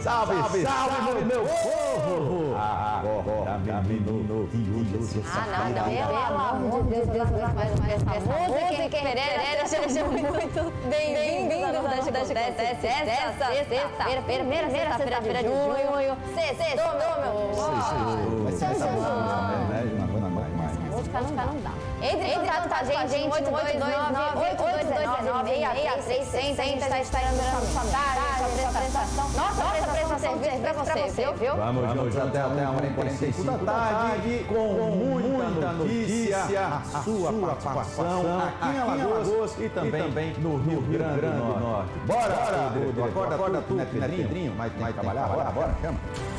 Salve, salve, meu povo! Acorda, menino, que hoje é sexta-feira. Pelo amor de Deus, mais essa música, Pereira, sejam muito bem-vindos da sexta-feira, primeira sexta-feira de junho, sextou, meu povo! Vai ser essa música, né? Não aguenta mais. Música não dá. Entre em contato com a gente, 8229-8219-636, a gente está esperando a prestação. Nossa prestação de serviço para você, viu? Vamos juntos até a 1h45 da tarde com muita notícia, a sua participação aqui em Alagoas e também no Rio Grande do Norte. Bora, acorda tu, né, Pedrinho? Mas tem que trabalhar, bora, chama.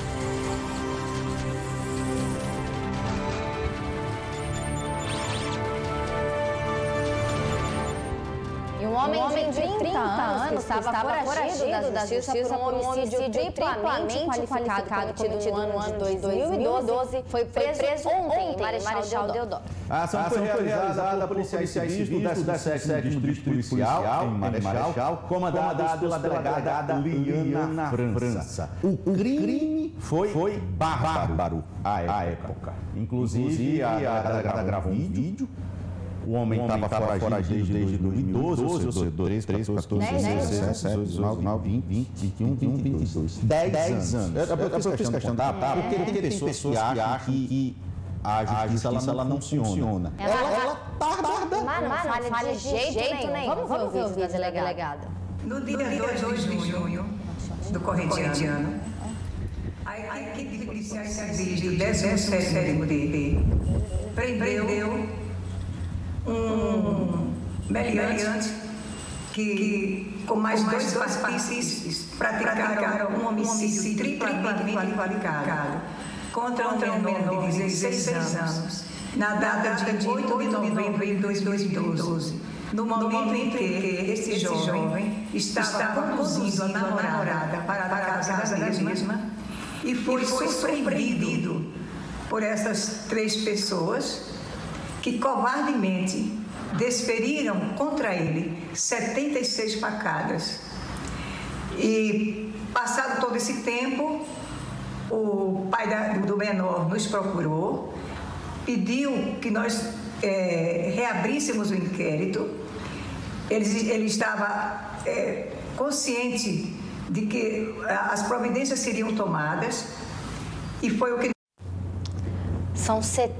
Um homem de 30 anos que estava foragido da justiça por um homicídio triplamente qualificado cometido no ano de 2012, foi preso ontem em Marechal Deodoro. A ação foi realizada por policiais civis do 17º Distrito Policial, em Marechal, comandado pela delegada Liana França. O crime foi bárbaro à época. Inclusive, a delegada gravou um vídeo. O homem estava foragido desde 2012, ou seja, 13, 14, 15, 16, 19, 20, 21, 22. 10 anos. Eu fiz questão, porque tem pessoas que acham que a justiça ela não funciona. Ela tarda. Mas não falha de jeito nenhum. Vamos ver o vídeo da delegada. No dia 2 de junho do corrente ano, a equipe de policiais civis do 17º DP prendeu um meliante que, com mais dois partícipes, praticaram um homicídio triplamente qualificado contra um menor de 16 anos, na data de 8 de novembro de 2012, no momento em que esse jovem estava conduzindo a namorada para a casa mesma e foi surpreendido por essas 3 pessoas que covardemente desferiram contra ele 76 facadas. E, passado todo esse tempo, o pai do menor nos procurou, pediu que nós reabríssemos o inquérito. Ele estava consciente de que as providências seriam tomadas e foi o que... São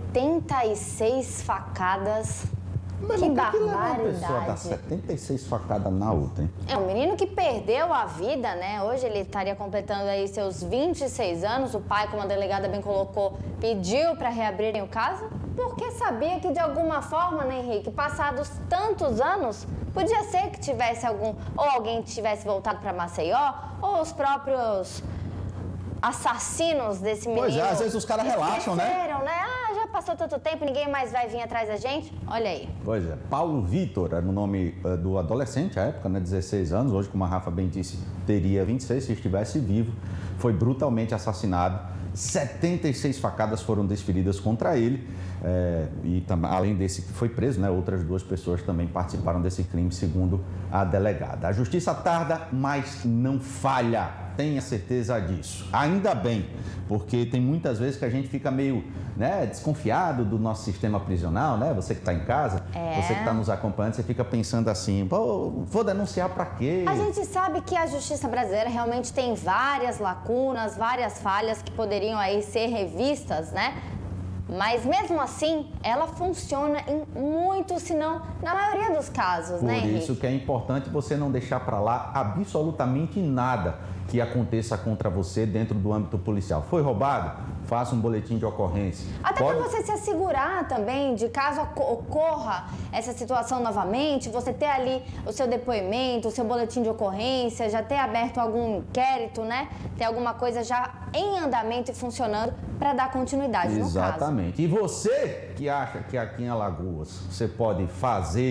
76 facadas. Mas que barbaridade. Uma pessoa dá barbaridade. 76 facadas na outra, hein? É um menino que perdeu a vida, né? Hoje ele estaria completando aí seus 26 anos. O pai, como a delegada bem colocou, pediu para reabrirem o caso, porque sabia que de alguma forma, né, Henrique, passados tantos anos, podia ser que tivesse alguém tivesse voltado para Maceió, ou os próprios assassinos desse menino. Pois é, às vezes os caras relaxam, né? Ah, já passou tanto tempo, ninguém mais vai vir atrás da gente. Olha aí. Pois é, Paulo Vitor era o nome do adolescente à época, né, 16 anos, hoje, como a Rafa bem disse, teria 26 se estivesse vivo, foi brutalmente assassinado, 76 facadas foram desferidas contra ele, e além desse que foi preso, né, outras 2 pessoas também participaram desse crime, segundo a delegada. A justiça tarda, mas não falha, tenha certeza disso. Ainda bem, porque tem muitas vezes que a gente fica meio, né, desconfiado do nosso sistema prisional, né? Você que está em casa, você que está nos acompanhando, você fica pensando assim, pô, vou denunciar para quê? A gente sabe que a justiça brasileira realmente tem várias lacunas, várias falhas que poderiam aí ser revistas, né? Mas mesmo assim, ela funciona em muitos, se não na maioria dos casos, né, Henrique? Por isso que é importante você não deixar para lá absolutamente nada que aconteça contra você dentro do âmbito policial. Foi roubado? Faça um boletim de ocorrência. Até para você se assegurar também de caso ocorra essa situação novamente, você ter ali o seu depoimento, o seu boletim de ocorrência, já ter aberto algum inquérito, né? Ter alguma coisa já em andamento e funcionando para dar continuidade no caso. Exatamente. E você que acha que aqui em Alagoas você pode fazer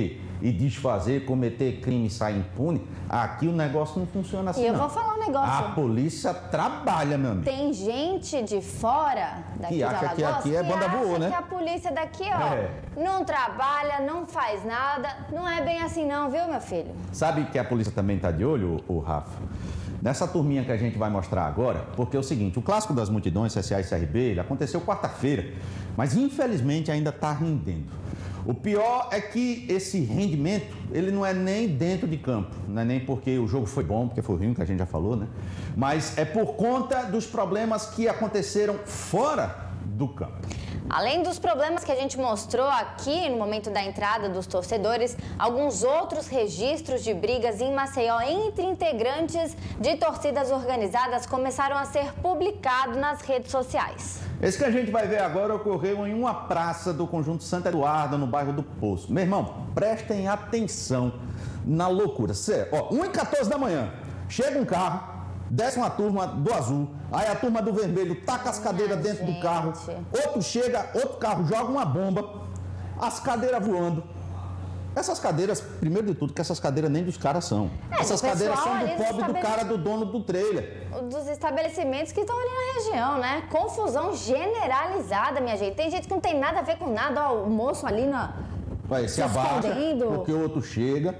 e desfazer, cometer crime e sair impune, aqui o negócio não funciona assim, E eu não. vou falar um negócio. A polícia trabalha, meu amigo. Tem gente de fora daqui de Que acha que Alagoas aqui é banda boa, né? que a polícia daqui, ó, não trabalha, não faz nada. Não é bem assim não, viu, meu filho? Sabe que a polícia também tá de olho, o Rafa? Nessa turminha que a gente vai mostrar agora, porque é o seguinte, o clássico das multidões, CSA e CRB, ele aconteceu quarta-feira, mas infelizmente ainda está rendendo. O pior é que esse rendimento, ele não é nem dentro de campo, não é nem porque o jogo foi bom, porque foi ruim, que a gente já falou, né? Mas é por conta dos problemas que aconteceram fora do campo. Além dos problemas que a gente mostrou aqui no momento da entrada dos torcedores, alguns outros registros de brigas em Maceió entre integrantes de torcidas organizadas começaram a ser publicados nas redes sociais. Esse que a gente vai ver agora ocorreu em uma praça do Conjunto Santo Eduardo, no bairro do Poço. Meu irmão, prestem atenção na loucura. Sério, ó, 1h14 da manhã, chega um carro, desce uma turma do azul, aí a turma do vermelho taca as cadeiras dentro do carro, outro chega, outro carro joga uma bomba, as cadeiras voando. Essas cadeiras, primeiro de tudo, que essas cadeiras nem dos caras são. Essas cadeiras são do pobre do cara do dono do trailer. Dos estabelecimentos que estão ali na região, né? Confusão generalizada, minha gente. Tem gente que não tem nada a ver com nada, ó, o moço ali vai se abaixa, porque o outro chega.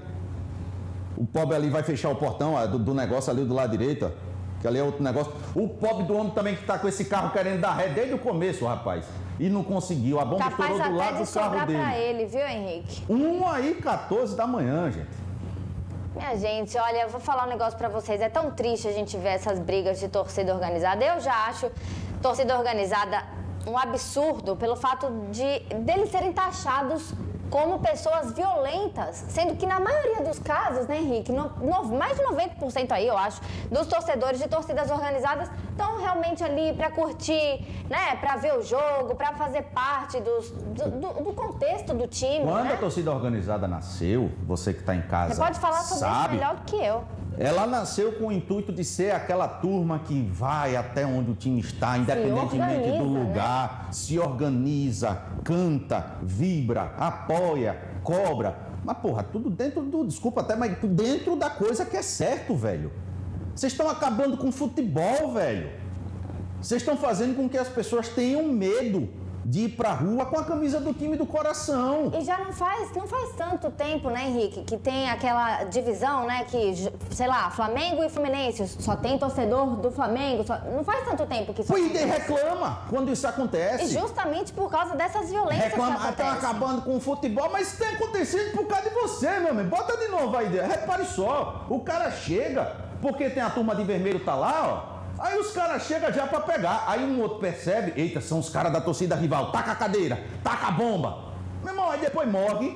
O pobre ali vai fechar o portão do negócio ali do lado direito, ó, que ali é outro negócio. O pobre do homem também que tá com esse carro querendo dar ré desde o começo, rapaz. E não conseguiu. A bomba estourou do lado do carro dele. Pra ele, viu, Henrique? 1h14 da manhã, gente. Minha gente, olha, eu vou falar um negócio pra vocês. É tão triste a gente ver essas brigas de torcida organizada. Eu já acho torcida organizada um absurdo pelo fato deles serem taxados como pessoas violentas, sendo que na maioria dos casos, né, Henrique, mais de 90% aí, eu acho, dos torcedores de torcidas organizadas estão realmente ali para curtir, né, para ver o jogo, para fazer parte do contexto do time. Quando, né? a torcida organizada nasceu, você que está em casa, você pode falar sobre isso melhor do que eu. Ela nasceu com o intuito de ser aquela turma que vai até onde o time está, independentemente do lugar, né? Se organiza, canta, vibra, apoia, cobra. Mas, porra, tudo dentro do... Desculpa até, mas dentro da coisa que é certo, velho. Vocês estão acabando com o futebol, velho. Vocês estão fazendo com que as pessoas tenham medo de ir pra rua com a camisa do time do coração. E já não faz tanto tempo, né, Henrique, que tem aquela divisão, né, que, sei lá, Flamengo e Fluminense, só tem torcedor do Flamengo, não faz tanto tempo que isso acontece. E reclama quando isso acontece. E justamente por causa dessas violências reclama, que estão acabando com o futebol, mas isso tem acontecido por causa de você, meu amigo. Bota de novo aí, repare só, o cara chega, porque tem a turma de vermelho tá lá, ó. Aí os caras chegam já pra pegar. Aí um outro percebe, eita, são os caras da torcida rival. Taca a cadeira, taca a bomba. Meu irmão, aí depois morre.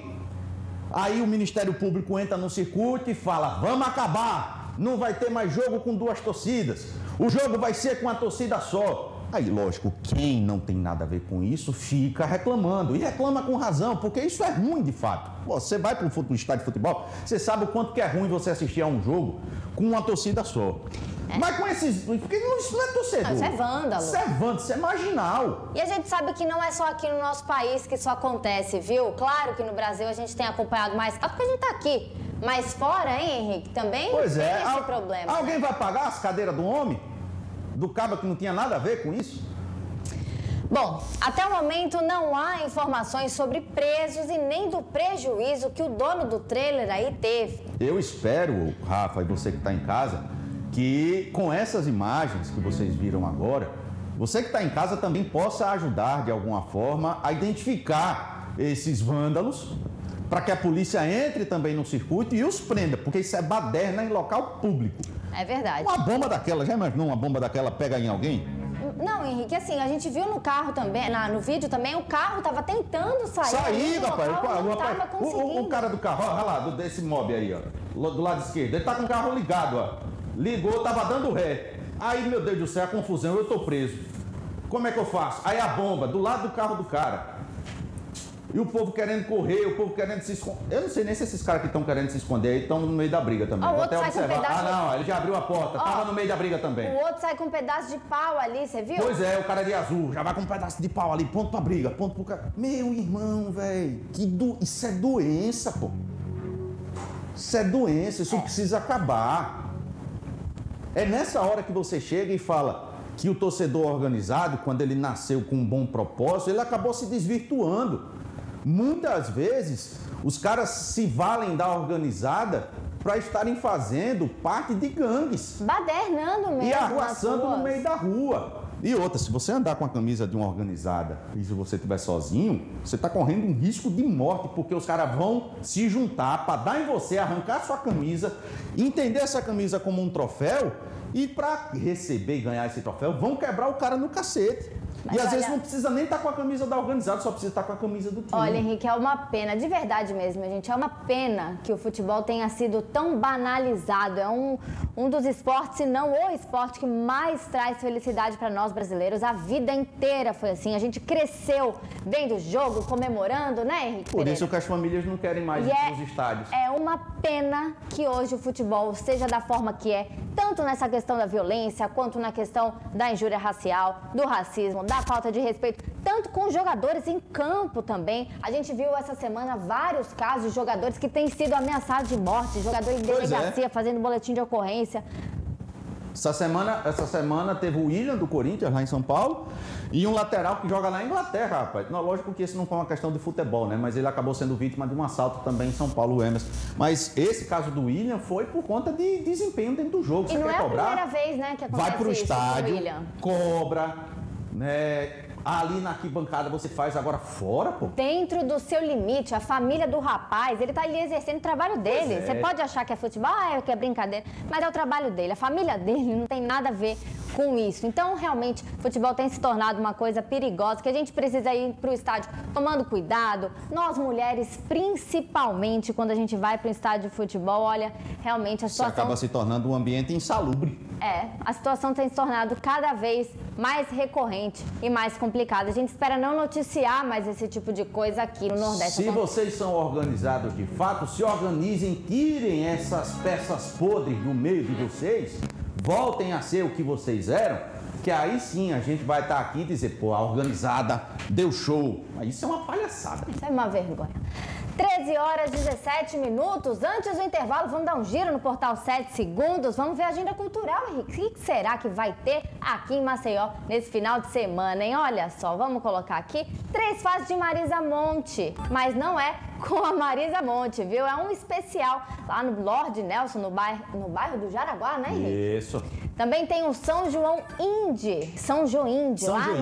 Aí o Ministério Público entra no circuito e fala, vamos acabar. Não vai ter mais jogo com duas torcidas. O jogo vai ser com a torcida só. Aí, lógico, quem não tem nada a ver com isso fica reclamando. E reclama com razão, porque isso é ruim de fato. Você vai para um estádio de futebol, você sabe o quanto que é ruim você assistir a um jogo com uma torcida só. Mas com esses... Porque isso não é torcedor. Isso é vândalo. Isso é vândalo, isso é marginal. E a gente sabe que não é só aqui no nosso país que isso acontece, viu? Claro que no Brasil a gente tem acompanhado mais, porque a gente tá aqui. Mas fora, hein, Henrique, também tem esse problema. Alguém vai pagar as cadeiras do homem? Do cabo que não tinha nada a ver com isso? Bom, até o momento não há informações sobre presos e nem do prejuízo que o dono do trailer aí teve. Eu espero, Rafa, e você que está em casa, que com essas imagens que vocês viram agora, você que está em casa também possa ajudar de alguma forma a identificar esses vândalos, para que a polícia entre também no circuito e os prenda, porque isso é baderna em local público. É verdade. Uma bomba daquela, já imaginou uma bomba daquela pega em alguém? Não, Henrique, assim, a gente viu no carro também, no vídeo também, o carro tava tentando sair. Rapaz. O cara do carro, olha lá, desse mob aí, ó, do lado esquerdo, ele tá com o carro ligado, ó. Ligou, tava dando ré. Aí, meu Deus do céu, a confusão, eu tô preso. Como é que eu faço? Aí a bomba, do lado do carro do cara. E o povo querendo correr, o povo querendo se esconder. Eu não sei nem se esses caras que estão querendo se esconder aí estão no meio da briga também. Vou até observar. Não, ele já abriu a porta, tava no meio da briga também. O outro sai com um pedaço de pau ali, você viu? Pois é, o cara de azul, já vai com um pedaço de pau ali, ponto pra briga, ponto pro cara. Meu irmão, velho, isso é doença, pô. Isso é doença, isso precisa acabar. É nessa hora que você chega e fala que o torcedor organizado, quando ele nasceu com um bom propósito, ele acabou se desvirtuando. Muitas vezes, os caras se valem da organizada para estarem fazendo parte de gangues. Badernando mesmo. E arruaçando no meio da rua. E outra, se você andar com a camisa de uma organizada e se você estiver sozinho, você está correndo um risco de morte, porque os caras vão se juntar para dar em você, arrancar sua camisa, entender essa camisa como um troféu e para receber e ganhar esse troféu, vão quebrar o cara no cacete. Mas às vezes não precisa nem estar com a camisa da organizada, só precisa estar com a camisa do time. Olha, Henrique, é uma pena, de verdade mesmo, gente, é uma pena que o futebol tenha sido tão banalizado. É um dos esportes, se não o esporte que mais traz felicidade para nós brasileiros. A vida inteira foi assim, a gente cresceu vendo o jogo, comemorando, né, Henrique Por Pereira? isso que as famílias não querem mais ir para os estádios. É uma pena que hoje o futebol seja da forma que é, tanto nessa questão da violência, quanto na questão da injúria racial, do racismo, da falta de respeito, tanto com jogadores em campo também. A gente viu essa semana vários casos de jogadores que têm sido ameaçados de morte, jogador em delegacia fazendo boletim de ocorrência. Essa semana teve o William do Corinthians lá em São Paulo e um lateral que joga na Inglaterra, rapaz. Não, lógico que isso não foi uma questão de futebol, né? Mas ele acabou sendo vítima de um assalto também em São Paulo, o Emerson. Mas esse caso do William foi por conta de desempenho dentro do jogo. E não é a primeira vez, né, que acontece vai pro isso estádio, com o William. cobra, né? Ali na arquibancada você faz, agora fora, pô. Dentro do seu limite, a família do rapaz, ele tá ali exercendo o trabalho dele. Você pode achar que é futebol, que é brincadeira, mas é o trabalho dele. A família dele não tem nada a ver com isso. Então, realmente, o futebol tem se tornado uma coisa perigosa, que a gente precisa ir pro estádio tomando cuidado. Nós, mulheres, principalmente, quando a gente vai pro estádio de futebol, olha, realmente a situação... Isso acaba se tornando um ambiente insalubre. A situação tem se tornado cada vez mais recorrente e mais complicada. A gente espera não noticiar mais esse tipo de coisa aqui no Nordeste. Se vocês são organizados de fato, se organizem, tirem essas peças podres do meio de vocês, voltem a ser o que vocês eram, que aí sim a gente vai estar aqui e dizer, pô, a organizada deu show. Mas isso é uma palhaçada. Isso é uma vergonha. 13 horas e 17 minutos. Antes do intervalo, vamos dar um giro no Portal 7 Segundos. Vamos ver a agenda cultural, Henrique. O que será que vai ter aqui em Maceió nesse final de semana, hein? Olha só, vamos colocar aqui 3 fases de Marisa Monte. Mas não é com a Marisa Monte, viu? É um especial lá no Lorde Nelson, no bairro do Jaraguá, né, Henrique? Isso. Também tem o São João Indie. São Joinde,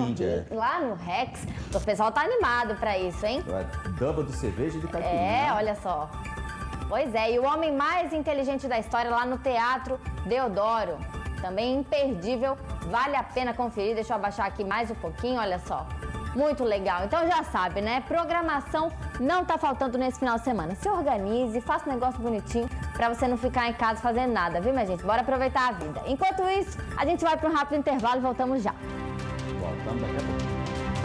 lá no Rex. O pessoal tá animado pra isso, hein? Double de cerveja e de caipirinha. Olha só. Pois é, e o homem mais inteligente da história lá no Teatro Deodoro. Também imperdível, vale a pena conferir. Deixa eu abaixar aqui mais um pouquinho, olha só. Muito legal. Então já sabe, né? Programação não tá faltando nesse final de semana. Se organize, faça um negócio bonitinho pra você não ficar em casa fazendo nada, viu, minha gente? Bora aproveitar a vida. Enquanto isso, a gente vai para um rápido intervalo e voltamos já. Voltamos daqui a pouco.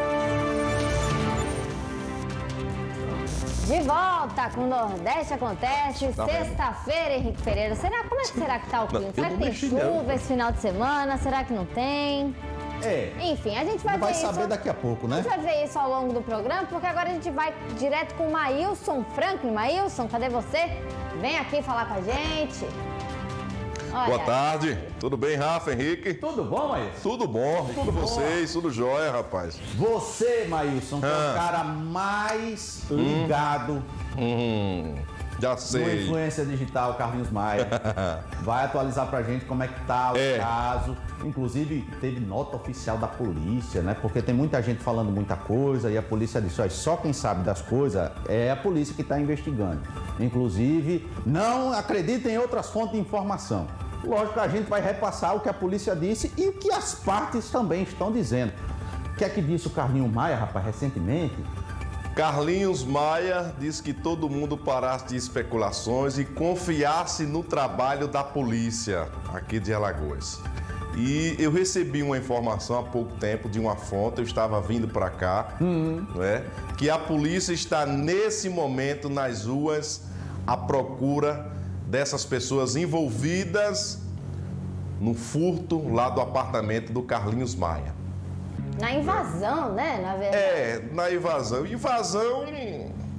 De volta com o Nordeste Acontece, sexta-feira, Henrique Pereira. Como é que será que tá o clima? Será que tem chuva esse final de semana? Será que não tem? Enfim, a gente vai saber daqui a pouco, né? A gente vai ver isso ao longo do programa, porque agora a gente vai direto com o Maílson Franklin. Maílson, cadê você? Vem aqui falar com a gente. Olha. Boa tarde, tudo bem, Rafa, Henrique? Tudo bom, Maílson? Tudo bom, e com vocês, tudo jóia, rapaz. Você, Maílson, que é o cara mais ligado já sei. no Influência Digital, Carlinhos Maia. Vai atualizar pra gente como é que tá o caso. Inclusive, teve nota oficial da polícia, né? Porque tem muita gente falando muita coisa e a polícia disse, só quem sabe das coisas é a polícia que está investigando. Inclusive, não acreditem em outras fontes de informação. Lógico que a gente vai repassar o que a polícia disse e o que as partes também estão dizendo. O que é que disse o Carlinhos Maia, rapaz, recentemente? Carlinhos Maia disse que todo mundo parasse de especulações e confiasse no trabalho da polícia aqui de Alagoas. E eu recebi uma informação há pouco tempo de uma fonte, eu estava vindo para cá, que a polícia está nesse momento nas ruas à procura dessas pessoas envolvidas no furto lá do apartamento do Carlinhos Maia. Na invasão, né? Na verdade. Na invasão. Invasão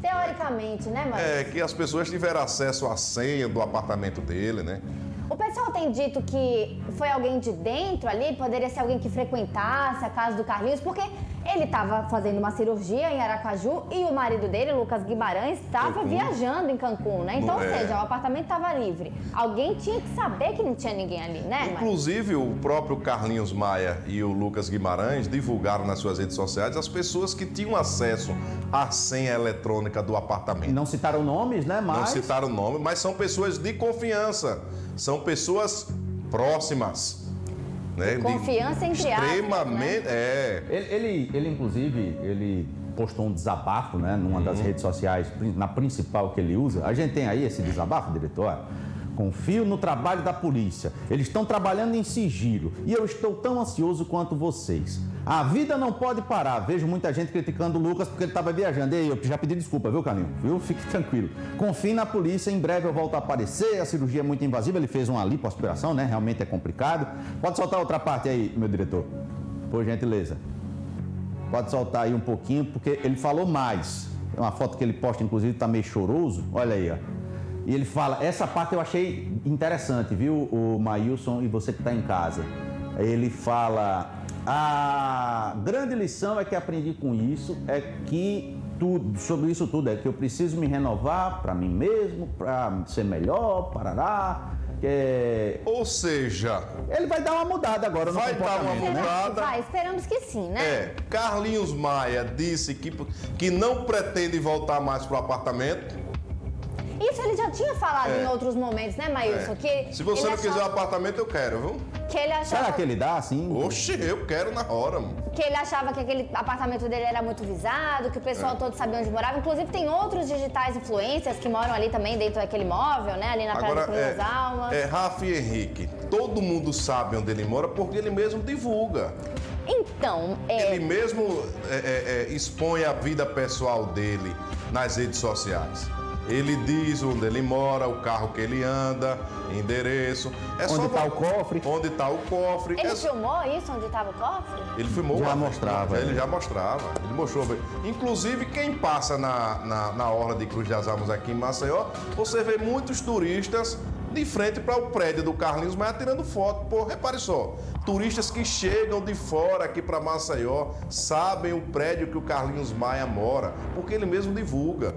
Teoricamente, né, Maílson? É, que as pessoas tiveram acesso à senha do apartamento dele, né? O pessoal tem dito que foi alguém de dentro ali, poderia ser alguém que frequentasse a casa do Carlinhos, porque ele estava fazendo uma cirurgia em Aracaju e o marido dele, Lucas Guimarães, estava viajando em Cancún, né? Então, ou seja, o apartamento estava livre. Alguém tinha que saber que não tinha ninguém ali, né, Inclusive, o próprio Carlinhos Maia e o Lucas Guimarães divulgaram nas suas redes sociais as pessoas que tinham acesso à senha eletrônica do apartamento. Não citaram nomes, né, mas... Não citaram nome, mas são pessoas de confiança. São pessoas próximas. Né? Confiança entre aspas, extremamente, né? Ele, inclusive, ele postou um desabafo, né, numa das redes sociais, na principal que ele usa. A gente tem aí esse desabafo, diretor? Confio no trabalho da polícia. Eles estão trabalhando em sigilo e eu estou tão ansioso quanto vocês. A vida não pode parar. Vejo muita gente criticando o Lucas porque ele estava viajando. E eu já pedi desculpa, viu, Carlinhos? Viu? Fique tranquilo. Confie na polícia, em breve eu volto a aparecer. A cirurgia é muito invasiva, ele fez uma lipoaspiração, né? Realmente é complicado. Pode soltar outra parte aí, meu diretor, por gentileza. Pode soltar aí um pouquinho, porque ele falou mais. É uma foto que ele posta, inclusive, tá meio choroso. Olha aí, ó. E ele fala, essa parte eu achei interessante, viu, o Maílson e você que está em casa. Ele fala, a grande lição é que aprendi com isso, é que sobre isso tudo, é que eu preciso me renovar para mim mesmo, para ser melhor, parará. Ou seja... Ele vai dar uma mudada agora no comportamento, vai dar uma mudada. Vai, esperamos que sim, né? Carlinhos Maia disse que não pretende voltar mais para o apartamento. Isso ele já tinha falado em outros momentos, né, Maílson? Que se você não quiser o apartamento, eu quero, viu? Que ele achava... Será que ele dá assim? Oxe, eu quero na hora, mano. Que ele achava que aquele apartamento dele era muito visado, que o pessoal todo sabia onde morava. Inclusive, tem outros digitais influencers que moram ali também dentro daquele imóvel, né? Ali na Praia do Cruz das Almas. Rafa e Henrique, todo mundo sabe onde ele mora porque ele mesmo divulga. Então, Ele mesmo expõe a vida pessoal dele nas redes sociais. Ele diz onde ele mora, o carro que ele anda, endereço. Onde está o cofre. Onde está o cofre. Ele filmou isso, onde estava o cofre? Ele filmou. Já mostrava. Ele já mostrava. Ele mostrou. Inclusive, quem passa na orla de Cruz das Almas aqui em Maceió, você vê muitos turistas de frente para o prédio do Carlinhos Maia tirando foto. Pô, repare só, turistas que chegam de fora aqui para Maceió sabem o prédio que o Carlinhos Maia mora, porque ele mesmo divulga.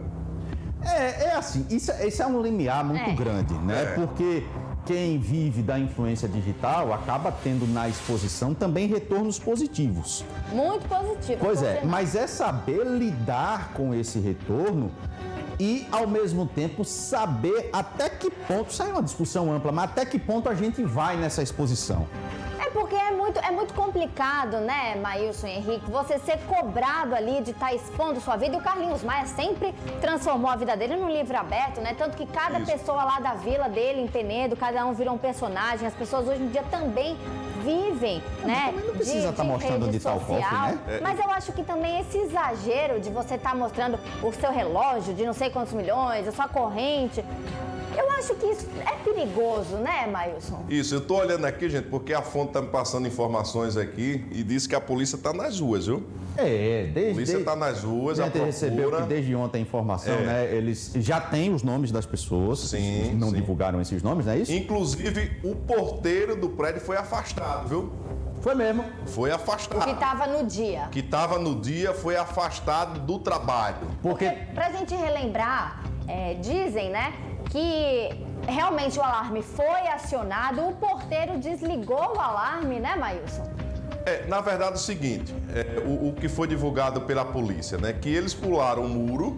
É assim, isso é um limiar muito grande, né? Porque quem vive da influência digital acaba tendo na exposição também retornos positivos. Muito positivo. Pois é, mas é saber lidar com esse retorno e, ao mesmo tempo, saber até que ponto, isso aí é uma discussão ampla, mas até que ponto a gente vai nessa exposição. Porque é muito complicado, né, Maílson e Henrique, você ser cobrado ali de estar expondo sua vida. E o Carlinhos Maia sempre transformou a vida dele num livro aberto, né? Tanto que cada pessoa lá da vila dele, em Penedo, cada um virou um personagem. As pessoas hoje em dia também vivem, né? Também não precisa estar mostrando onde está o cofre, né? Mas eu acho que também esse exagero de você estar mostrando o seu relógio de não sei quantos milhões, a sua corrente... Eu acho que isso é perigoso, né, Maílson? Isso, eu tô olhando aqui, gente, porque a fonte tá me passando informações aqui e disse que a polícia tá nas ruas, viu? A polícia tá nas ruas, a gente recebeu que desde ontem a informação, né? Eles já têm os nomes das pessoas, não divulgaram esses nomes, não é isso? Inclusive, o porteiro do prédio foi afastado, viu? Foi mesmo. Foi afastado. O que estava no dia. Que estava no dia foi afastado do trabalho. Porque pra gente relembrar, dizem, né, que realmente o alarme foi acionado, o porteiro desligou o alarme, né, Maílson? Na verdade é o seguinte, o que foi divulgado pela polícia, né, que eles pularam o muro,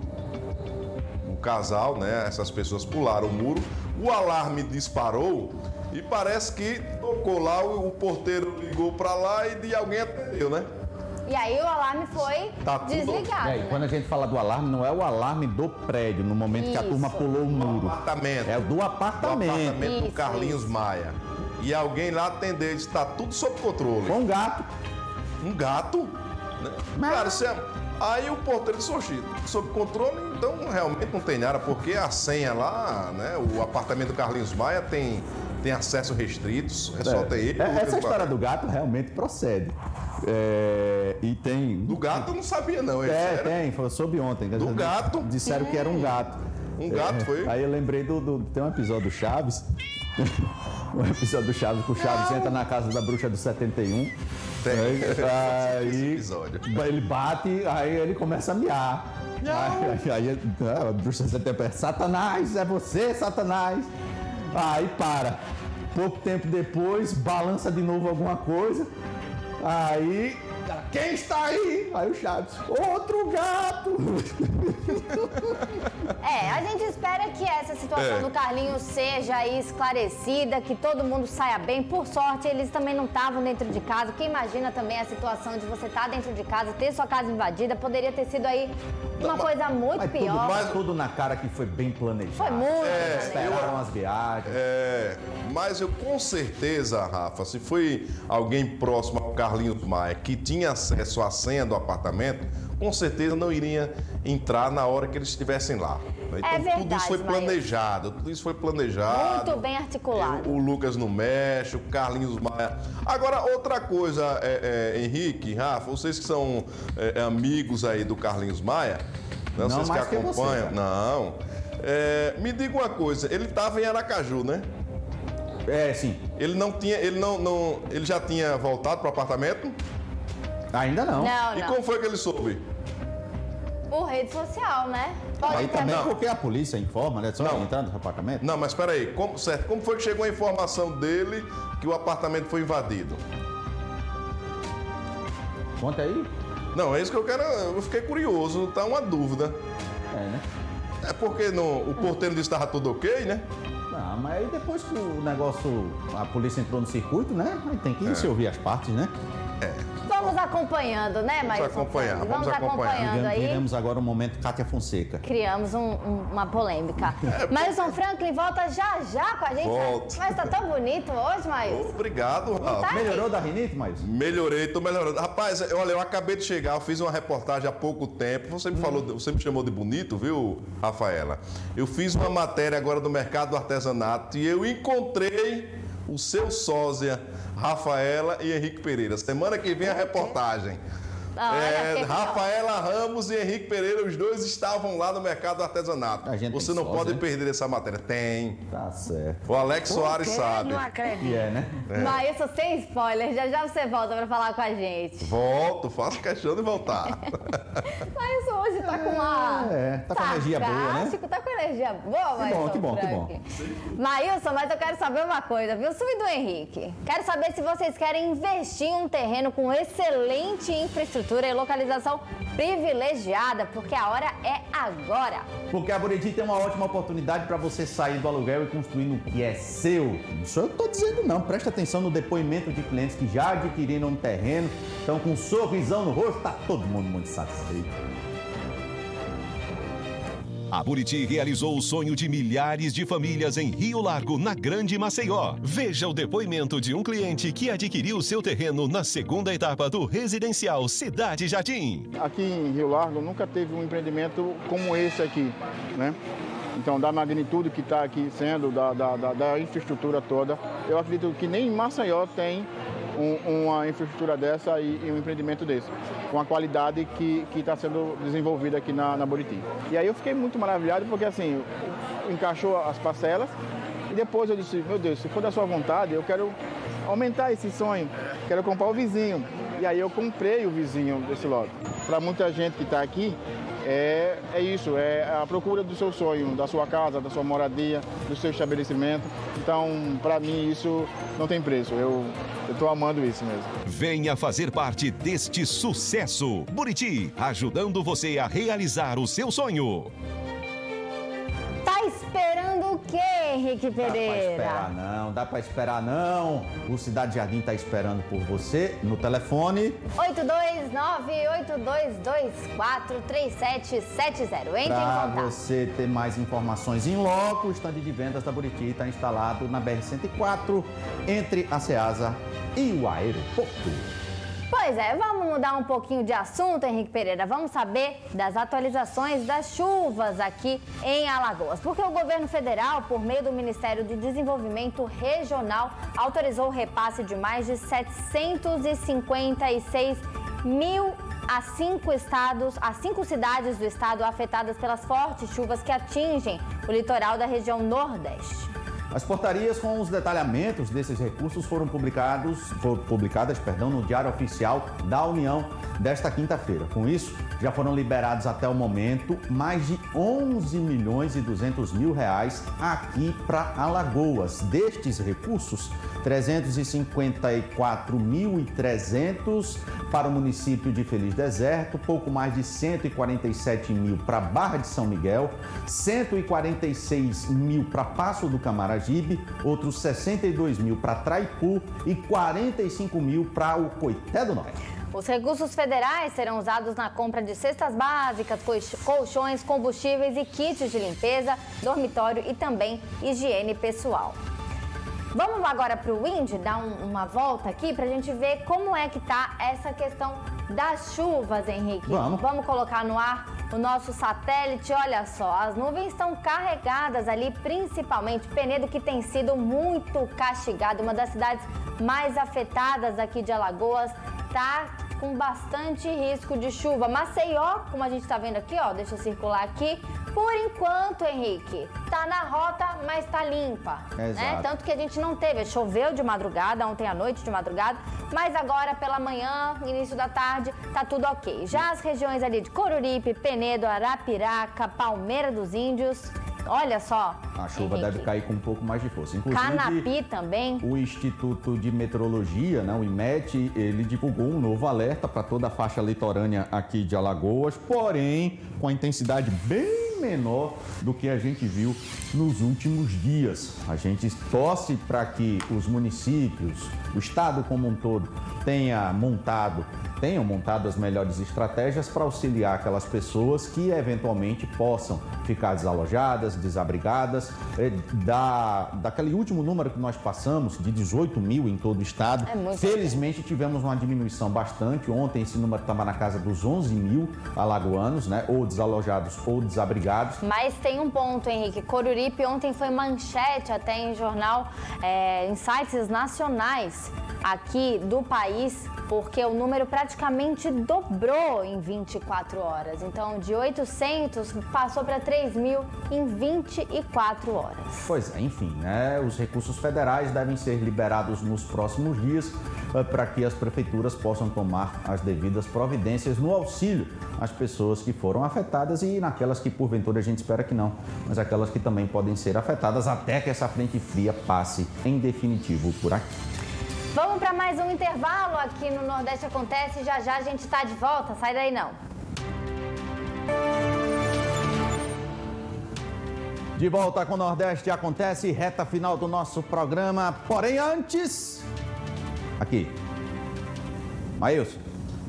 o casal, né, essas pessoas pularam o muro, o alarme disparou e parece que tocou lá, o porteiro ligou para lá e de alguém atendeu, né? E aí o alarme foi desligado. Né? Quando a gente fala do alarme, não é o alarme do prédio, no momento que a turma pulou o muro. Do apartamento. É do apartamento. Do apartamento do Carlinhos Maia. E alguém lá atendeu, disse, está tudo sob controle. Com um gato. Um gato? Né? Cara, aí o porteiro disse, oxi, sob controle, então realmente não tem nada, porque a senha lá, né, o apartamento do Carlinhos Maia tem tem acesso restritos, só ter ele. Essa história do gato realmente procede. E tem... Do gato eu não sabia, não. Tem, foi soube ontem. Do gato? Disseram que era um gato. Um gato foi? Aí eu lembrei tem um episódio do Chaves. Um episódio do Chaves, que o Chaves entra na casa da bruxa do 71. Aí ele bate, aí ele começa a miar. Aí a bruxa do 71 Satanás, é você, Satanás. Aí para. Pouco tempo depois, balança de novo alguma coisa. Aí, quem está aí? Aí o Chaves, outro gato! A gente espera que essa situação do Carlinhos seja esclarecida, que todo mundo saia bem. Por sorte, eles também não estavam dentro de casa. Quem imagina também a situação de você estar dentro de casa, ter sua casa invadida, poderia ter sido aí uma coisa muito pior. Mas tudo na cara que foi bem planejado. Foi muito planejado. Esperaram as viagens. Mas eu com certeza, Rafa, se foi alguém próximo ao Carlinhos Maia que tinha acesso à senha do apartamento, com certeza não iria entrar na hora que eles estivessem lá. Então verdade, tudo isso foi planejado, Muito bem articulado. O Lucas não mexe, o Carlinhos Maia. Agora, outra coisa, Henrique, Rafa, vocês que são amigos aí do Carlinhos Maia, não vocês mais que acompanham. Que você, não. Me diga uma coisa, ele estava em Aracaju, né? Sim. Ele já tinha voltado para o apartamento? Ainda não. E como foi que ele soube? Por rede social, né? Aí também porque a polícia informa, né? Só entrar no apartamento. Não, mas espera aí. Como foi que chegou a informação dele que o apartamento foi invadido? Conta aí. Não, é isso que eu quero. Eu fiquei curioso, tá uma dúvida. Né? É porque o porteiro disse que estava tudo ok, né? Não, mas aí depois que o negócio, a polícia entrou no circuito, né? Aí tem que se ouvir as partes, né? Vamos acompanhando, né, Maílson? Vamos acompanhando aí. Viremos agora o momento Cátia Fonseca. Criamos uma polêmica. Maílson Franklin volta já com a gente. Volto. Mas tá tão bonito hoje, Maílson. Obrigado, Rafa. Melhorou da rinite, Maílson? Melhorei, tô melhorando. Rapaz, olha, eu acabei de chegar, eu fiz uma reportagem há pouco tempo. Você me falou, você me chamou de bonito, viu, Rafaela? Eu fiz uma matéria agora do mercado do artesanato e eu encontrei o seu sósia, Rafaela e Henrique Pereira. Semana que vem a reportagem. Rafaela Ramos e Henrique Pereira, os dois estavam lá no mercado do artesanato. Você não pode perder essa matéria. Tem. Tá certo. O Alex Soares sabe. Não acredito. Né? Mas isso sem spoiler, já você volta pra falar com a gente. Volto, faço questão de voltar. Mas isso hoje tá com uma... tá com energia boa, né? Tá com energia boa, Maílson. Que bom. Maílson, mas eu quero saber uma coisa, viu? Sui do Henrique. Quero saber se vocês querem investir em um terreno com excelente infraestrutura e localização privilegiada, porque a hora é agora. Porque a Buriti tem uma ótima oportunidade para você sair do aluguel e construir no que é seu. Isso eu estou dizendo não. Presta atenção no depoimento de clientes que já adquiriram um terreno, estão com um sorrisão no rosto, tá todo mundo muito satisfeito. A Buriti realizou o sonho de milhares de famílias em Rio Largo, na Grande Maceió. Veja o depoimento de um cliente que adquiriu seu terreno na segunda etapa do residencial Cidade Jardim. Aqui em Rio Largo nunca teve um empreendimento como esse aqui, né? Então, da magnitude que está aqui sendo, da infraestrutura toda, eu acredito que nem em Maceió tem uma infraestrutura dessa e um empreendimento desse, com a qualidade que está sendo desenvolvida aqui na Buriti. E aí eu fiquei muito maravilhado porque assim, encaixou as parcelas e depois eu disse, meu Deus, se for da sua vontade, eu quero aumentar esse sonho, quero comprar o vizinho. E aí eu comprei o vizinho desse lote. Para muita gente que está aqui, é isso, é a procura do seu sonho, da sua casa, da sua moradia, do seu estabelecimento. Então, para mim, isso não tem preço. Eu estou amando isso mesmo. Venha fazer parte deste sucesso. Buriti, ajudando você a realizar o seu sonho. Tá esperando o quê, Henrique Pereira? Dá pra esperar não. O Cidade Jardim tá esperando por você no telefone 829-8224-3770. Entre em contato. Para você ter mais informações em loco, o estande de vendas da Buriti está instalado na BR-104, entre a Ceasa e o aeroporto. Pois é, vamos mudar um pouquinho de assunto, Henrique Pereira. Vamos saber das atualizações das chuvas aqui em Alagoas. Porque o governo federal, por meio do Ministério de Desenvolvimento Regional, autorizou o repasse de mais de 756 mil a 5 cidades do estado afetadas pelas fortes chuvas que atingem o litoral da região Nordeste. As portarias com os detalhamentos desses recursos foram publicadas no Diário Oficial da União desta quinta-feira. Com isso, já foram liberados até o momento mais de 11 milhões e 200 mil reais aqui para Alagoas. Destes recursos, 354.300 para o município de Feliz Deserto, pouco mais de 147 mil para Barra de São Miguel, 146 mil para Passo do Camaragibe, outros 62 mil para Traipu e 45 mil para o Coité do Norte. Os recursos federais serão usados na compra de cestas básicas, colchões, combustíveis e kits de limpeza, dormitório e também higiene pessoal. Vamos agora para o INDE, dar uma volta aqui para a gente ver como é que tá essa questão das chuvas, Henrique. Vamos colocar no ar o nosso satélite. Olha só, as nuvens estão carregadas ali, principalmente Penedo, que tem sido muito castigado, uma das cidades mais afetadas aqui de Alagoas, tá com bastante risco de chuva. Maceió, como a gente está vendo aqui, ó, deixa eu circular aqui. Por enquanto, Henrique, tá na rota, mas tá limpa, né? Tanto que a gente não teve, choveu de madrugada, ontem à noite de madrugada, mas agora pela manhã, início da tarde, tá tudo ok. Já as regiões ali de Coruripe, Penedo, Arapiraca, Palmeira dos Índios, olha só, a chuva deve cair com um pouco mais de força. Inclusive, Canapi também. O Instituto de Meteorologia, né, o IMET, ele divulgou um novo alerta para toda a faixa litorânea aqui de Alagoas, porém com a intensidade bem menor do que a gente viu nos últimos dias. A gente torce para que os municípios, o estado como um todo, tenham montado as melhores estratégias para auxiliar aquelas pessoas que eventualmente possam ficar desalojadas, desabrigadas. Daquele último número que nós passamos, de 18 mil em todo o estado, felizmente tivemos uma diminuição bastante. Ontem esse número estava na casa dos 11 mil alagoanos, né, ou desalojados ou desabrigados. Mas tem um ponto, Henrique. Coruripe ontem foi manchete até em jornal, em sites nacionais aqui do país, porque o número praticamente dobrou em 24 horas. Então, de 800 passou para 3 mil em 24 horas. Pois é, enfim, né? Os recursos federais devem ser liberados nos próximos dias para que as prefeituras possam tomar as devidas providências no auxílio às pessoas que foram afetadas e naquelas que, porventura, a gente espera que não, mas aquelas que também podem ser afetadas até que essa frente fria passe em definitivo por aqui. Vamos para mais um intervalo aqui no Nordeste Acontece. Já já a gente está de volta. Sai daí não. De volta com o Nordeste Acontece, reta final do nosso programa. Porém, antes... Aqui. Maílson.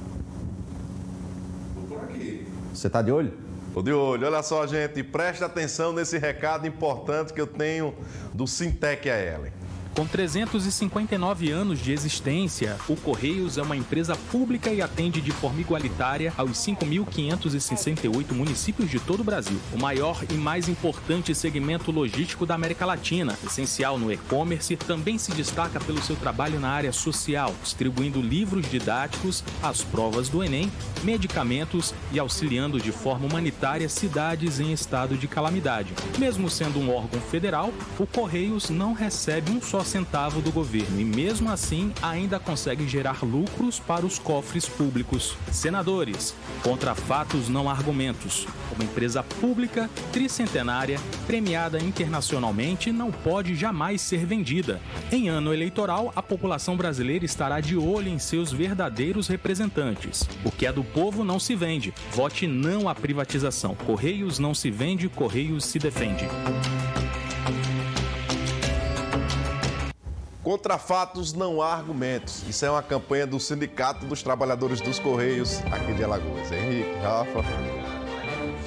Tô por aqui. Você tá de olho? Tô de olho. Olha só, gente. Preste atenção nesse recado importante que eu tenho do Sintec AL. Com 359 anos de existência, o Correios é uma empresa pública e atende de forma igualitária aos 5.568 municípios de todo o Brasil. O maior e mais importante segmento logístico da América Latina, essencial no e-commerce, também se destaca pelo seu trabalho na área social, distribuindo livros didáticos, as provas do Enem, medicamentos e auxiliando de forma humanitária cidades em estado de calamidade. Mesmo sendo um órgão federal, o Correios não recebe um só centavo do governo e, mesmo assim, ainda consegue gerar lucros para os cofres públicos. Senadores, contra fatos não argumentos. Uma empresa pública, tricentenária, premiada internacionalmente, não pode jamais ser vendida. Em ano eleitoral, a população brasileira estará de olho em seus verdadeiros representantes. O que é do povo não se vende. Vote não à privatização. Correios não se vende, Correios se defende. Contra fatos não há argumentos. Isso é uma campanha do Sindicato dos Trabalhadores dos Correios aqui de Alagoas. Henrique, Rafa.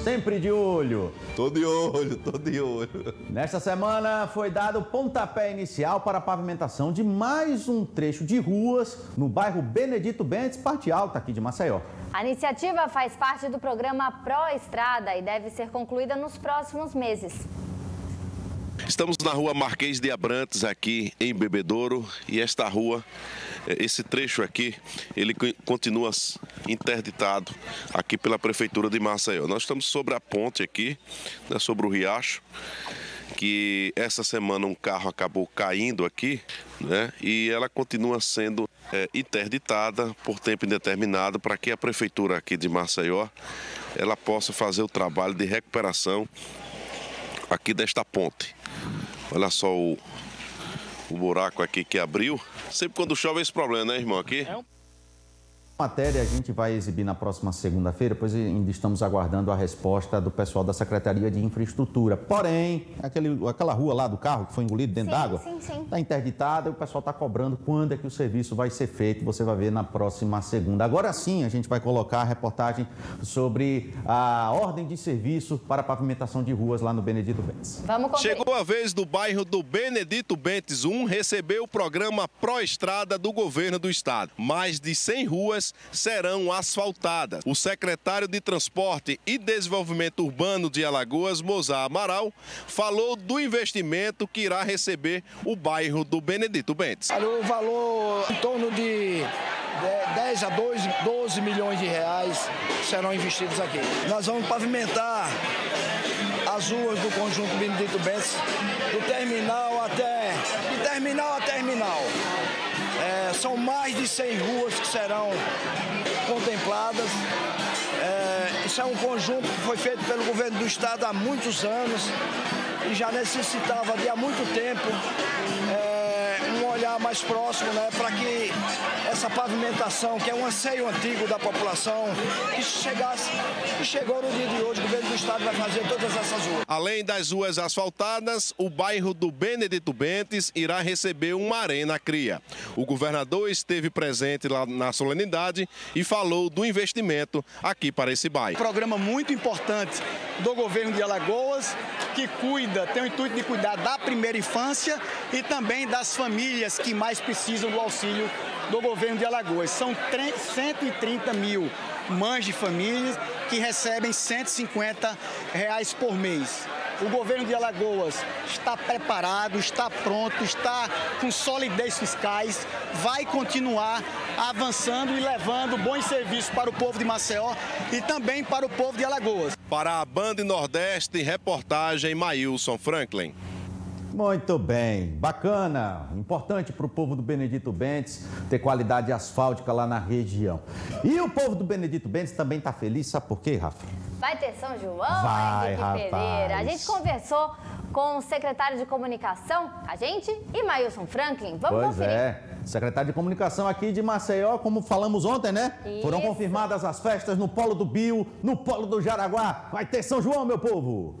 sempre de olho. Tô de olho, tô de olho. Nesta semana foi dado o pontapé inicial para a pavimentação de mais um trecho de ruas no bairro Benedito Bentes, parte alta aqui de Maceió. A iniciativa faz parte do programa Pro Estrada e deve ser concluída nos próximos meses. Estamos na rua Marquês de Abrantes, aqui em Bebedouro, e esta rua, esse trecho aqui, ele continua interditado aqui pela Prefeitura de Maceió. Nós estamos sobre a ponte aqui, né, sobre o riacho, que essa semana um carro acabou caindo aqui, né, e ela continua sendo interditada por tempo indeterminado para que a Prefeitura aqui de Maceió ela possa fazer o trabalho de recuperação aqui desta ponte. Olha só o buraco aqui que abriu. Sempre quando chove é esse problema, né, irmão? Aqui. Matéria a gente vai exibir na próxima segunda-feira, pois ainda estamos aguardando a resposta do pessoal da Secretaria de Infraestrutura. Porém, aquela rua lá do carro que foi engolido dentro d'água, está interditada e o pessoal está cobrando quando é que o serviço vai ser feito. Você vai ver na próxima segunda. Agora sim, a gente vai colocar a reportagem sobre a ordem de serviço para a pavimentação de ruas lá no Benedito Bentes. Vamos conferir. Chegou a vez do bairro do Benedito Bentes 1 receber o programa Pro Estrada do governo do estado. Mais de 100 ruas serão asfaltadas. O secretário de Transporte e Desenvolvimento Urbano de Alagoas, Mozar Amaral, falou do investimento que irá receber o bairro do Benedito Bentes. O valor em torno de 10 a 12 milhões de reais serão investidos aqui. Nós vamos pavimentar as ruas do conjunto Benedito Bentes, do terminal até terminal. São mais de 100 ruas que serão contempladas. Isso é um conjunto que foi feito pelo governo do estado há muitos anos e já necessitava de há muito tempo um olhar mais próximo, né, para que essa pavimentação, que é um anseio antigo da população, que chegasse e chegou no dia de hoje. O governo do estado vai fazer todas essas ruas. Além das ruas asfaltadas, o bairro do Benedito Bentes irá receber uma arena cria. O governador esteve presente lá na solenidade e falou do investimento aqui para esse bairro. Programa muito importante do governo de Alagoas, que tem o intuito de cuidar da primeira infância e também das famílias que mais precisam do auxílio do governo de Alagoas. São 130 mil mães de famílias que recebem R$ 150 por mês. O governo de Alagoas está preparado, está pronto, está com solidez fiscais, vai continuar avançando e levando bons serviços para o povo de Maceió e também para o povo de Alagoas. Para a Band Nordeste, reportagem Maílson Franklin. Muito bem, bacana, importante para o povo do Benedito Bentes ter qualidade asfáltica lá na região. E o povo do Benedito Bentes também está feliz, sabe por quê, Rafa? Vai ter São João, vai, Henrique Pereira. A gente conversou com o secretário de Comunicação, a gente, e Maílson Franklin. Vamos conferir. Pois é, secretário de Comunicação aqui de Maceió, como falamos ontem, né? Isso. Foram confirmadas as festas no Polo do Bio, no Polo do Jaraguá. Vai ter São João, meu povo!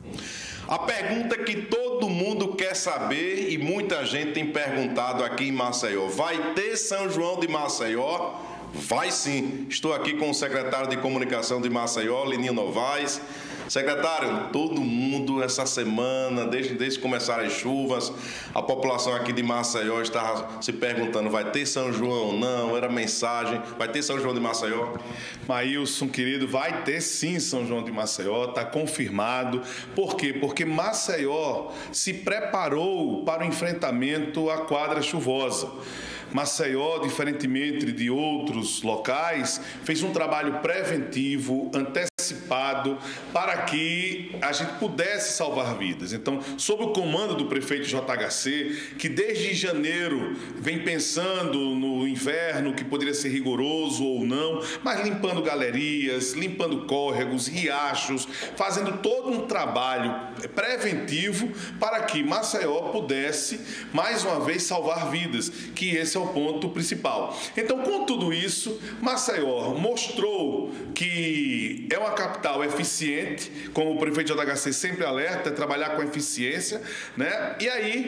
A pergunta que todo mundo quer saber e muita gente tem perguntado aqui em Maceió: vai ter São João de Maceió? Vai sim. Estou aqui com o secretário de Comunicação de Maceió, Lininho Novaes. Secretário, todo mundo essa semana, desde que começaram as chuvas, a população aqui de Maceió estava se perguntando: vai ter São João ou não? Era mensagem, vai ter São João de Maceió? Maílson, querido, vai ter sim São João de Maceió, está confirmado. Por quê? Porque Maceió se preparou para o enfrentamento à quadra chuvosa. Maceió, diferentemente de outros locais, fez um trabalho preventivo, antecipado, para que a gente pudesse salvar vidas. Então, sob o comando do prefeito JHC, que desde janeiro vem pensando no inverno, que poderia ser rigoroso ou não, mas limpando galerias, limpando córregos, riachos, fazendo todo um trabalho preventivo para que Maceió pudesse, mais uma vez, salvar vidas, que esse é o ponto principal. Então, com tudo isso, Maceió mostrou que é uma capital eficiente, como o prefeito JHC sempre alerta, é trabalhar com eficiência, né? E aí,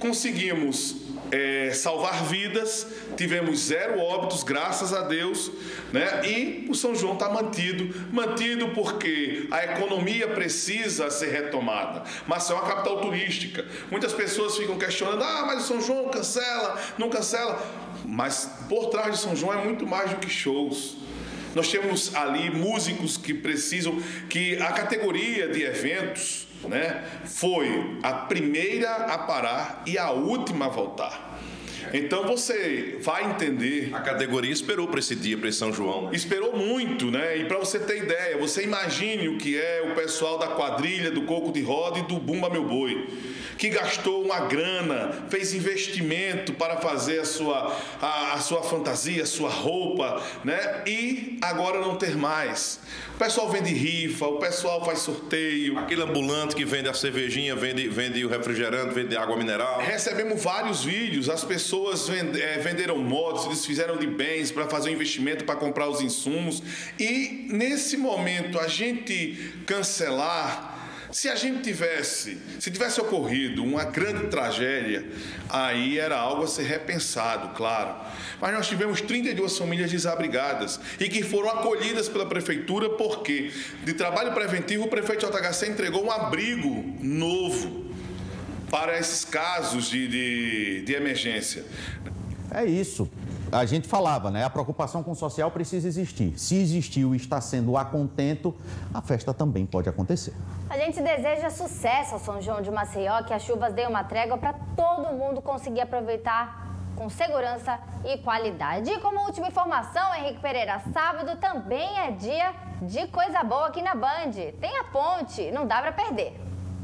conseguimos salvar vidas, tivemos 0 óbitos, graças a Deus, né? E o São João está mantido porque a economia precisa ser retomada. Maceió é uma capital turística. Muitas pessoas ficam questionando, mas o São João cancela, não cancela. Mas por trás de São João é muito mais do que shows. Nós temos ali músicos que precisam, que a categoria de eventos, né, foi a primeira a parar e a última a voltar. Então você vai entender. A categoria esperou para esse dia, para esse São João. Esperou muito, né? E para você ter ideia, você imagine o que é o pessoal da quadrilha, do Coco de Roda e do Bumba Meu Boi, que gastou uma grana, fez investimento para fazer a sua fantasia, a sua roupa, né? E agora não ter mais. O pessoal vende rifa, o pessoal faz sorteio. Aquele ambulante que vende a cervejinha, vende o refrigerante, vende água mineral. Recebemos vários vídeos, as pessoas venderam motos, eles fizeram de bens para fazer um investimento, para comprar os insumos. E nesse momento a gente cancelar, se tivesse ocorrido uma grande tragédia, aí era algo a ser repensado, claro. Mas nós tivemos 32 famílias desabrigadas e que foram acolhidas pela prefeitura porque, de trabalho preventivo, o prefeito JHC entregou um abrigo novo para esses casos de emergência. É isso. A gente falava, né? A preocupação com o social precisa existir. Se existiu e está sendo a contento, a festa também pode acontecer. A gente deseja sucesso ao São João de Maceió, que as chuvas deem uma trégua para todo mundo conseguir aproveitar com segurança e qualidade. E como última informação, Henrique Pereira, sábado também é dia de coisa boa aqui na Band. Tem a ponte, não dá para perder.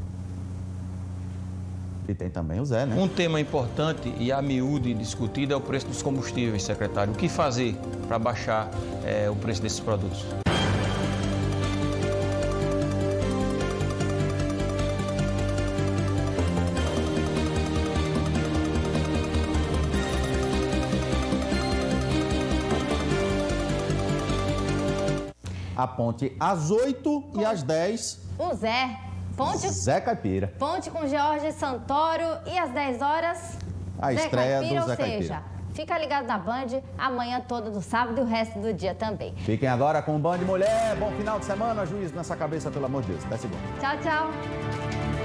E tem também o Zé, né? Um tema importante e a miúdo discutido é o preço dos combustíveis, secretário. O que fazer para baixar o preço desses produtos? A ponte às 8 e às 10. O Zé. Ponte, Zé Caipira. Ponte com Jorge Santoro e às 10 horas, a estreia Caipira, do Zé Caipira. Ou seja, fica ligado na Band amanhã todo do sábado e o resto do dia também. Fiquem agora com o Band Mulher. Bom final de semana, juízo nessa cabeça, pelo amor de Deus. 10 segundos. Tchau, tchau.